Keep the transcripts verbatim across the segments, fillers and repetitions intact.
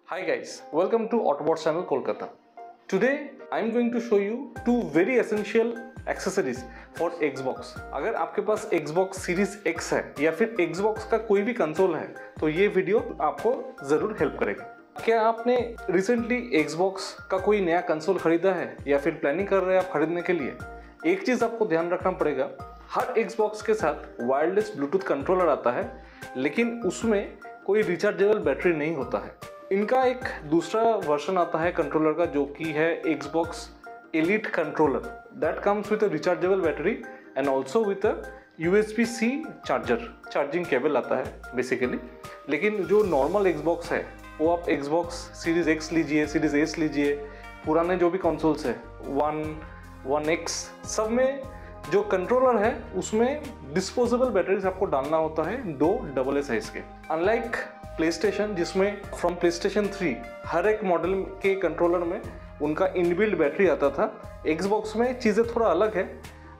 Hi guys, welcome to Autobots channel Kolkata. Today I am going to show you two very essential accessories for Xbox. अगर आपके पास Xbox Series X है या फिर Xbox का कोई भी कंसोल है तो ये वीडियो आपको ज़रूर हेल्प करेगा। क्या आपने रिसेंटली Xbox का कोई नया कंसोल खरीदा है या फिर प्लानिंग कर रहे हैं आप खरीदने के लिए? एक चीज़ आपको ध्यान रखना पड़ेगा, हर Xbox के साथ वायरलेस ब्लूटूथ कंट्रोलर आता है, लेकिन उसमें कोई रिचार्जेबल बैटरी नहीं होता है। इनका एक दूसरा वर्जन आता है कंट्रोलर का जो कि है Xbox Elite controller that comes with a rechargeable battery and also with a U S B C charger charging cable आता है बेसिकली। लेकिन जो नॉर्मल Xbox है वो आप Xbox Series X लीजिए, Series S लीजिए, पुराने जो भी कंसोल्स है वन वन एक्स सब में जो कंट्रोलर है उसमें डिस्पोजेबल बैटरीज आपको डालना होता है दो डबल ए साइज के। अनलाइक प्ले स्टेशन जिसमें फ्रॉम प्ले स्टेशन थ्री हर एक मॉडल के कंट्रोलर में उनका इनबिल्ट बैटरी आता था, Xbox में चीज़ें थोड़ा अलग है,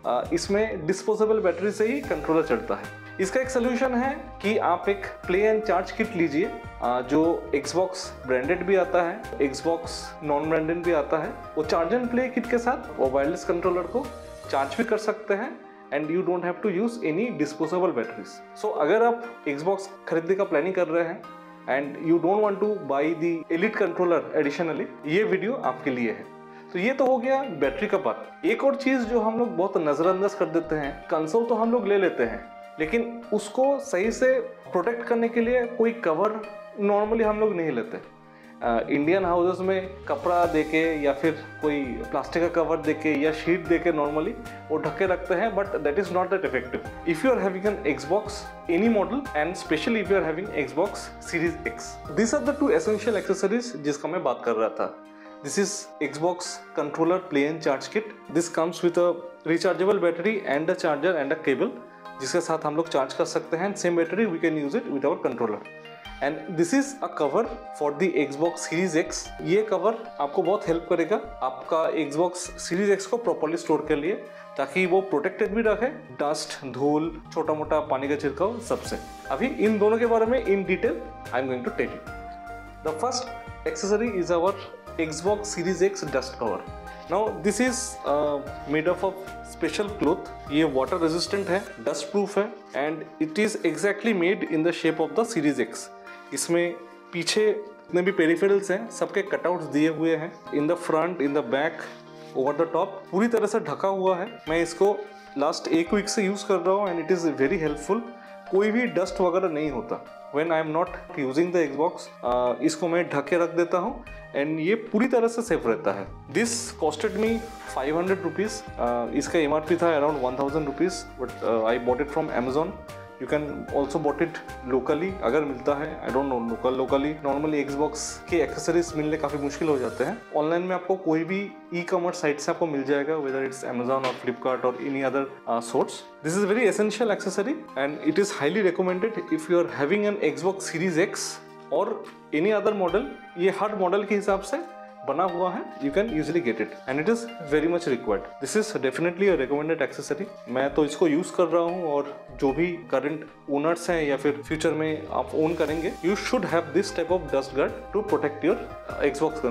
इसमें डिस्पोजेबल बैटरी से ही कंट्रोलर चलता है। इसका एक सोल्यूशन है कि आप एक प्ले एंड चार्ज किट लीजिए जो Xbox ब्रांडेड भी आता है, Xbox नॉन ब्रांडेड भी आता है। वो चार्ज एंड प्ले किट के साथ वो वायरलेस कंट्रोलर को चार्ज भी कर सकते हैं and you don't have to use any disposable batteries. So अगर आप Xbox खरीदने का प्लानिंग कर रहे हैं and you don't want to buy the elite controller additionally, ये वीडियो आपके लिए है। तो ये तो हो गया बैटरी का बात। एक और चीज़ जो हम लोग बहुत नज़रअंदाज कर देते हैं, कंसोल तो हम लोग ले लेते हैं लेकिन उसको सही से प्रोटेक्ट करने के लिए कोई कवर नॉर्मली हम लोग नहीं लेते। इंडियन uh, हाउसेस में कपड़ा देके या फिर कोई प्लास्टिक का कवर देके या शीट देके नॉर्मली वो ढके रखते हैं, but that is not that effective if you are having an Xbox any model and specially if you are having Xbox Series X। This are the two essential accessories जिसका मैं बात कर रहा था। This is Xbox controller play and charge किट। This comes with a rechargeable battery and a charger and a cable जिसके साथ हम लोग चार्ज कर सकते हैं। Same battery we can use it with our controller. And this is a cover for the Xbox Series X। ये cover आपको बहुत हेल्प करेगा आपका Xbox Series X को प्रॉपर्ली स्टोर के लिए, ताकि वो प्रोटेक्टेड भी रखे डस्ट, धूल, छोटा मोटा पानी का छिड़काव सबसे। अभी इन दोनों के बारे में in detail I am going to tell you. The first accessory is our Xbox Series X dust cover. Now this is made of of special cloth. ये वाटर रेजिस्टेंट है, डस्ट प्रूफ है and it is exactly made in the shape of the Series X। इसमें पीछे जितने भी peripherals हैं सबके cutouts दिए हुए हैं, in the front, in the back, over the top, पूरी तरह से ढका हुआ है। मैं इसको लास्ट एक वीक से यूज़ कर रहा हूँ and it is very helpful. कोई भी डस्ट वगैरह नहीं होता when I am not using the Xbox। इसको मैं ढक के रख देता हूँ एंड ये पूरी तरह से सेफ रहता है। This costed me five hundred rupees. इसका एम आर पी था around one thousand rupees, but I bought it from Amazon। You can also bought it locally अगर मिलता है, I don't know local locally normally Xbox के accessories मिलने काफ़ी मुश्किल हो जाते हैं। ऑनलाइन में आपको कोई भी ई कॉमर्स साइट से आपको मिल जाएगा, वेदर इट्स Amazon और Flipkart और any other source. This is very essential accessory and it is highly recommended if you are having an Xbox Series X और एनी अदर मॉडल। ये हर model के हिसाब से बना हुआ है, you can usually get it and it is very much required. This is definitely a recommended accessory. मैं तो इसको यूज़ कर रहा हूँ और जो भी करंट ओनर्स हैं या फिर फ्यूचर में आप ओन करेंगे, you should have this type of dust guard to protect your Xbox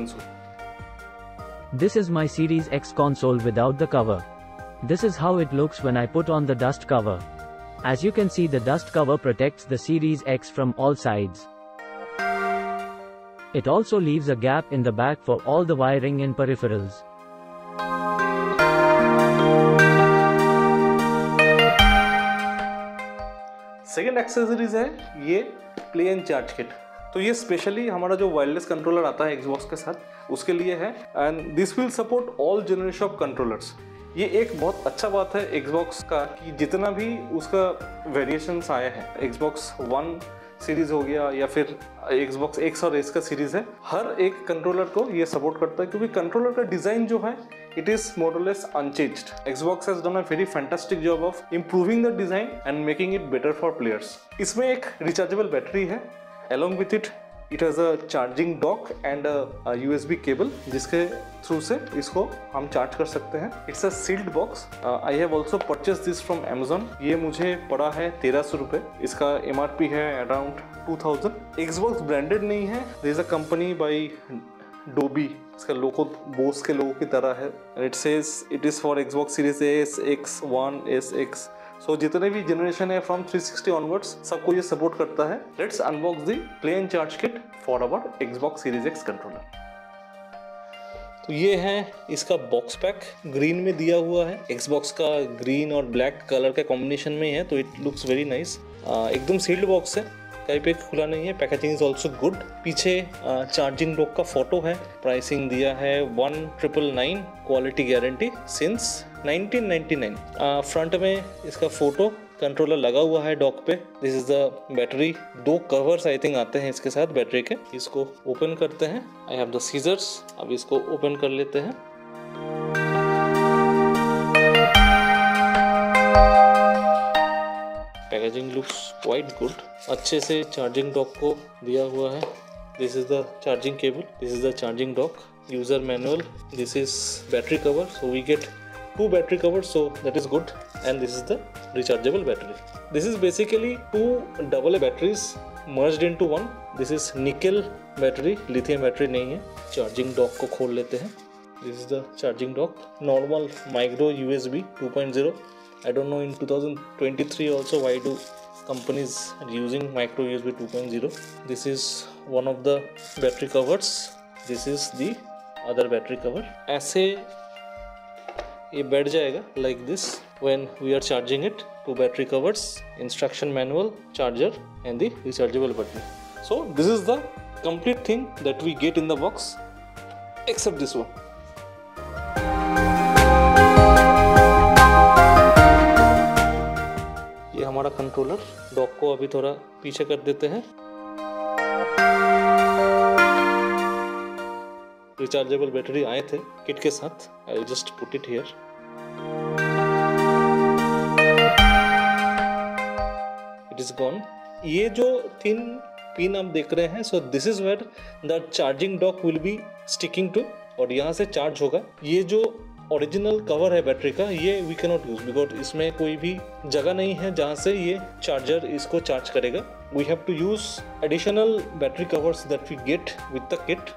console. This is my Series X console without the cover. This is how it looks when I put on the dust cover. As you can see, the dust cover protects the Series X from all sides. It also leaves a gap in the back for all the wiring and peripherals. Second accessories है ये play and charge kit. तो ये specially हमारा जो wireless controller आता है Xbox के साथ उसके लिए है and this will support all generation of controllers. ये एक बहुत अच्छा बात है Xbox का कि जितना भी उसका वेरिएशंस आए हैं, Xbox वन सीरीज हो गया या फिर Xbox X और S का सीरीज है, हर एक कंट्रोलर को ये सपोर्ट करता है क्योंकि कंट्रोलर का डिजाइन जो है इट इज मोर और less unchanged. Xbox has done a very fantastic job of improving the design and making it better for players. इसमें एक रिचार्जेबल बैटरी है, along with it it has a charging dock and a USB cable जिसके through से इसको हम charge कर सकते हैं। It's a sealed box. I have also purchase this from Amazon. ये मुझे पड़ा है तेरह सौ रुपये। इसका एम आर पी है around two thousand. Xbox branded नहीं है, there is a company by Dobe. इसका लोगो बोस के लोगो की तरह है। It says it is for Xbox series S, X one, S, X. So जितने भी जनरेशन है फ्रॉम थ्री सिक्सटी ऑनवर्ड्स सबको ये सपोर्ट करता है। Let's unbox the play and charge kit for our Xbox series X controller. तो ये है इसका बॉक्स पैक, ग्रीन में दिया हुआ है। एक्सबॉक्स का ग्रीन और ब्लैक कलर के कॉम्बिनेशन में है, तो इट लुक्स वेरी नाइस। एकदम सील्ड बॉक्स है, कहीं पे खुला नहीं है। Packaging is also good. पीछे चार्जिंग डॉक का फोटो है। प्राइसिंग दिया है one triple nine, quality guarantee since nineteen ninety nine. Front में इसका फोटो, कंट्रोलर लगा हुआ है डॉक पे। This is the battery. दो कवर्स आई थिंक आते हैं इसके साथ बैटरी के। इसको ओपन करते हैं। I have the scissors. अब इसको ओपन कर लेते हैं। Packaging looks quite good. अच्छे से चार्जिंग डॉक को दिया हुआ है। This is the charging cable, this is the charging dock, user manual, this is battery cover. So we get two battery covers, so that is good. And this is the rechargeable battery. This is basically two double A batteries merged into one. This is nickel battery, lithium battery नहीं है। Charging dock को खोल लेते हैं। This is the charging dock, normal micro U S B two point zero. I don't know in twenty twenty-three also why do companies are using micro U S B two point zero. This is one of the battery covers. This is the other battery cover. ऐसे ये बैठ जाएगा like this when we are charging it. Two battery covers, instruction manual, charger and the rechargeable battery. So this is the complete thing that we get in the box except this one. ये हमारा controller. Dock को अभी थोड़ा पीछे कर देते हैं। Rechargeable battery आए थे किट के साथ। I just put it here. It is gone. ये जो तीन पिन आप देख रहे हैं, so this is where the charging dock will be sticking to, और यहाँ से चार्ज होगा। ये जो ओरिजिनल कवर है बैटरी का, ये we can not use because इसमें कोई भी जगह नहीं है जहाँ से ये चार्जर इसको चार्ज करेगा। We have to use additional battery covers that we get with the kit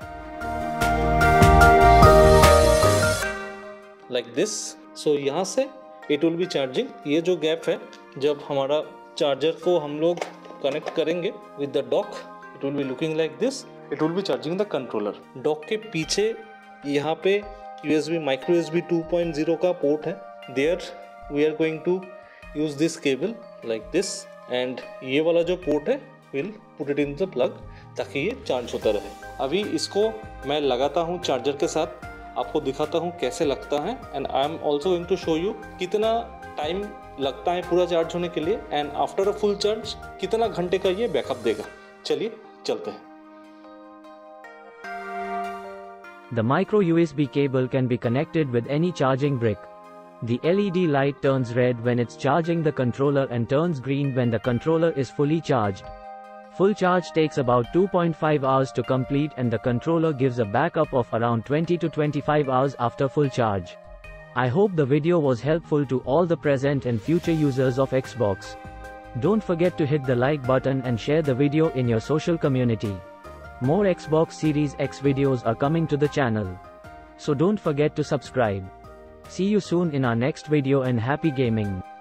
like this. So यहाँ से इट विल बी चार्जिंग। ये जो गैप है, जब हमारा चार्जर को हम लोग कनेक्ट करेंगे with the dock, it will be looking like this. It will be charging the controller. Dock के पीछे यहाँ पे USB micro USB two point zero का पोर्ट है। There we are going to use this cable like this, and ये वाला जो port है will put it in the plug ताकि ये चार्ज होता रहे। अभी इसको मैं लगाता हूँ चार्जर के साथ, आपको दिखाता हूँ कैसे लगता है। And I am also going to show you कितना टाइम लगता है पूरा चार्ज होने के लिए, and after a full charge कितना घंटे का ये बैकअप देगा। चलिए चलते हैं। The micro U S B cable can be connected with any charging brick. The L E D light turns red when it's charging the controller and turns green when the controller is fully charged. Full charge takes about two point five hours to complete, and the controller gives a backup of around twenty to twenty-five hours after full charge. I hope the video was helpful to all the present and future users of Xbox. Don't forget to hit the like button and share the video in your social community. More Xbox Series X videos are coming to the channel, so don't forget to subscribe. See you soon in our next video, and happy gaming.